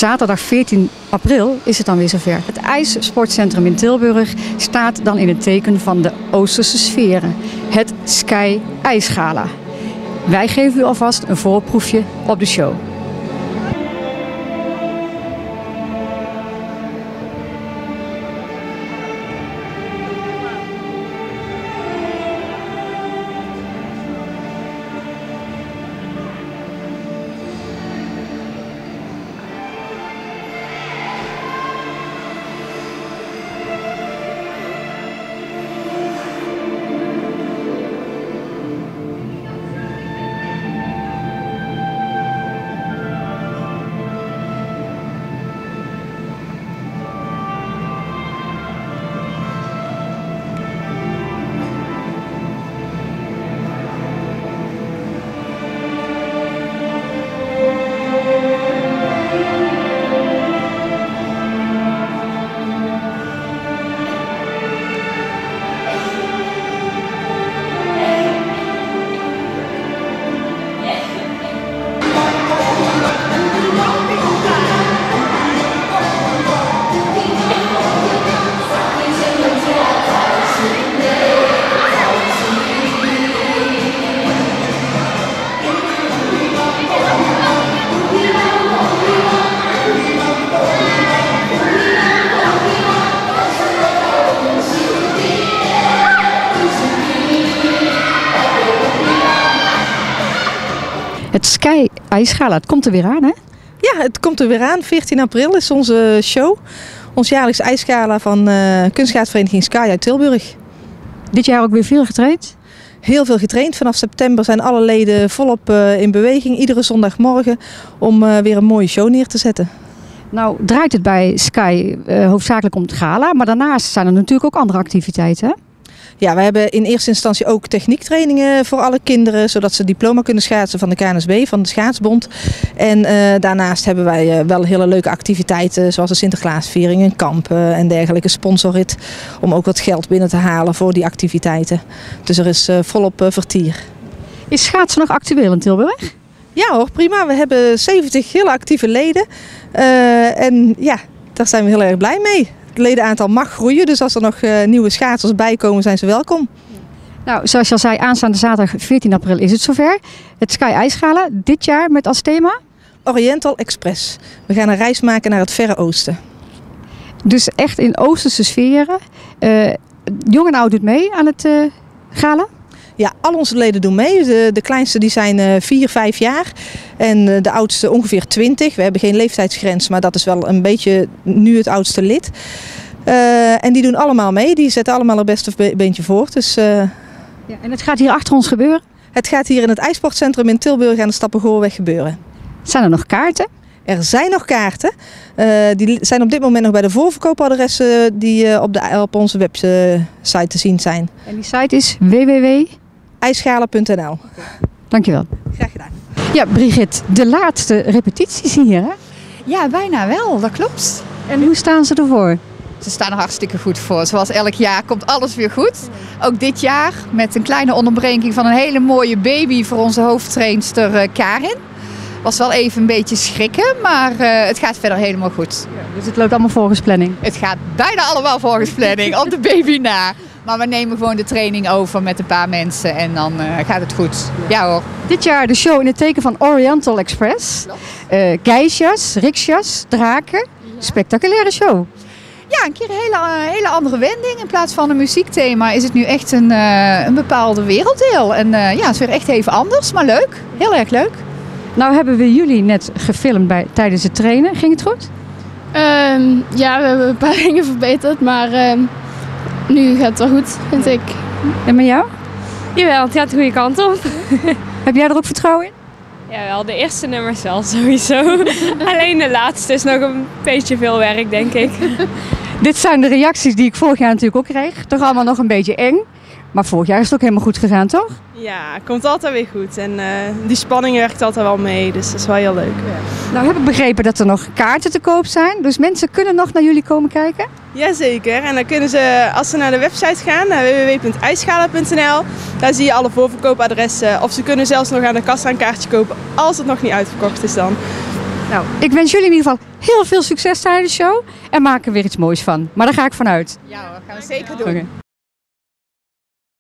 Zaterdag 14 april is het dan weer zover. Het ijssportcentrum in Tilburg staat dan in het teken van de Oosterse sferen. Het Sky IJsgala. Wij geven u alvast een voorproefje op de show. Het Sky IJsgala, het komt er weer aan, hè? Ja, het komt er weer aan. 14 april is onze show. Ons jaarlijks ijsgala van kunstschaatsvereniging Sky uit Tilburg. Dit jaar ook weer veel getraind? Heel veel getraind. Vanaf september zijn alle leden volop in beweging. Iedere zondagmorgen om weer een mooie show neer te zetten. Nou, draait het bij Sky hoofdzakelijk om het gala. Maar daarnaast zijn er natuurlijk ook andere activiteiten, hè? Ja, we hebben in eerste instantie ook techniektrainingen voor alle kinderen, zodat ze diploma kunnen schaatsen van de KNSB, van de Schaatsbond. En daarnaast hebben wij wel hele leuke activiteiten, zoals de Sinterklaasviering, een kamp en dergelijke, sponsorrit, om ook wat geld binnen te halen voor die activiteiten. Dus er is volop vertier. Is schaatsen nog actueel in Tilburg? Ja hoor, prima. We hebben 70 hele actieve leden en ja, daar zijn we heel erg blij mee. Het ledenaantal mag groeien, dus als er nog nieuwe schaatsers bij komen, zijn ze welkom. Nou, zoals je al zei, aanstaande zaterdag 14 april is het zover. Het Sky IJsgala, dit jaar met als thema? Oriental Express. We gaan een reis maken naar het Verre Oosten. Dus echt in Oosterse sferen. Jong en oud doet mee aan het gala? Ja, al onze leden doen mee. De kleinste die zijn 4, 5 jaar en de oudste ongeveer 20. We hebben geen leeftijdsgrens, maar dat is wel een beetje nu het oudste lid. En die doen allemaal mee. Die zetten allemaal het beste beentje voor. Dus, ja, en het gaat hier achter ons gebeuren? Het gaat hier in het ijsportcentrum in Tilburg aan de Stappengoorweg gebeuren. Zijn er nog kaarten? Er zijn nog kaarten. Die zijn op dit moment nog bij de voorverkoopadressen die op onze website te zien zijn. En die site is www.ijsgala.nl. Dankjewel. Graag gedaan. Ja, Brigitte, de laatste repetities hier, hè? Ja, bijna wel, dat klopt. En hoe staan ze ervoor? Ze staan er hartstikke goed voor. Zoals elk jaar komt alles weer goed. Ook dit jaar met een kleine onderbreking van een hele mooie baby voor onze hoofdtrainster Karin. Was wel even een beetje schrikken, maar het gaat verder helemaal goed. Ja, dus het loopt allemaal volgens planning? Het gaat bijna allemaal volgens planning, op de baby na. Maar we nemen gewoon de training over met een paar mensen en dan gaat het goed. Ja hoor. Dit jaar de show in het teken van Oriental Express. Geisha's, riksha's, draken. Spectaculaire show. Ja, een keer een hele andere wending. In plaats van een muziekthema is het nu echt een bepaalde werelddeel. En ja, het is weer echt even anders, maar leuk. Heel erg leuk. Nou hebben we jullie net gefilmd tijdens het trainen. Ging het goed? Ja, we hebben een paar dingen verbeterd, maar nu gaat het wel goed, vind ik. En met jou? Jawel, het gaat de goede kant op. Heb jij er ook vertrouwen in? Jawel, de eerste nummers wel sowieso. Alleen de laatste is nog een beetje veel werk, denk ik. Dit zijn de reacties die ik vorig jaar natuurlijk ook kreeg. Toch allemaal nog een beetje eng. Maar vorig jaar is het ook helemaal goed gegaan, toch? Ja, het komt altijd weer goed. En die spanning werkt altijd wel mee, dus dat is wel heel leuk. Ja. Nou heb ik begrepen dat er nog kaarten te koop zijn. Dus mensen kunnen nog naar jullie komen kijken? Jazeker. En dan kunnen ze, als ze naar de website gaan, naar www.ijsgala.nl, daar zie je alle voorverkoopadressen. Of ze kunnen zelfs nog aan de kassa een kaartje kopen als het nog niet uitverkocht is dan. Nou, ik wens jullie in ieder geval heel veel succes tijdens de show. En maak er weer iets moois van. Maar daar ga ik vanuit. Ja hoor, gaan we zeker doen. Oké.